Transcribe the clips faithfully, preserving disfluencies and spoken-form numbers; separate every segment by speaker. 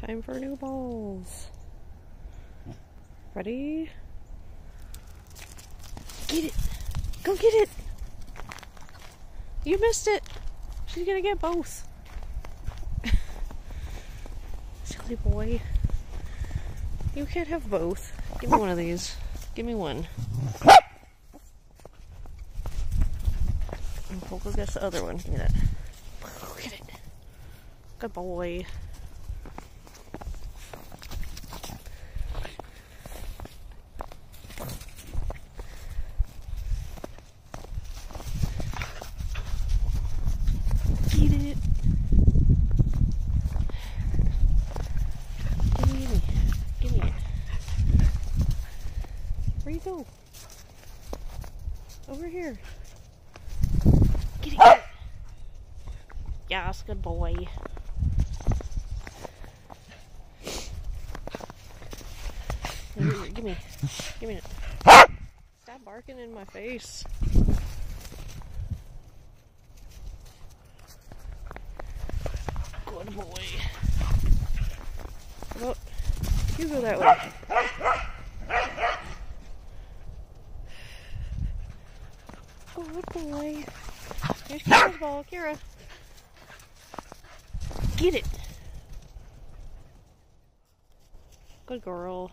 Speaker 1: Time for new balls. Ready? Get it! Go get it! You missed it! She's gonna get both. Silly boy. You can't have both. Give me one of these. Give me one. And we'll go get the other one. Give me that. Get it. Good boy. Eat it. Give me, give me it. Where you go? Over here. Get it, get it. Yes, good boy. Here, here, give me, give me it. Stop barking in my face. Good boy. Oh, you go that way. Good boy. Here's Kira's ball. Kira. Get it. Good girl.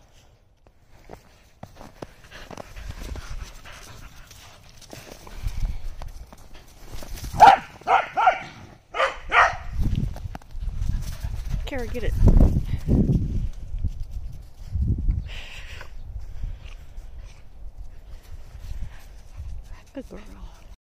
Speaker 1: Kira, get it.